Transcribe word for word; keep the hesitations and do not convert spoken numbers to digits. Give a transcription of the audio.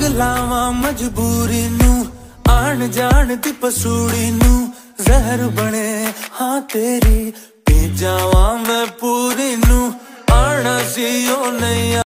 ਲਾਵਾਂ ਮਜਬੂਰੀ ਨੂੰ, ਆਣ ਜਾਣ ਦੀ ਪਸੂੜੀ ਨੂੰ, ਜ਼ਹਿਰ ਬਣੇ ਹਾਂ ਤੇਰੀ, ਪੀ ਜਾਵਾਂ ਮੈਂ ਪੂਰੀ ਨੂੰ, ਆਣਾ ਸੀ ਉਹ ਨਹੀਂ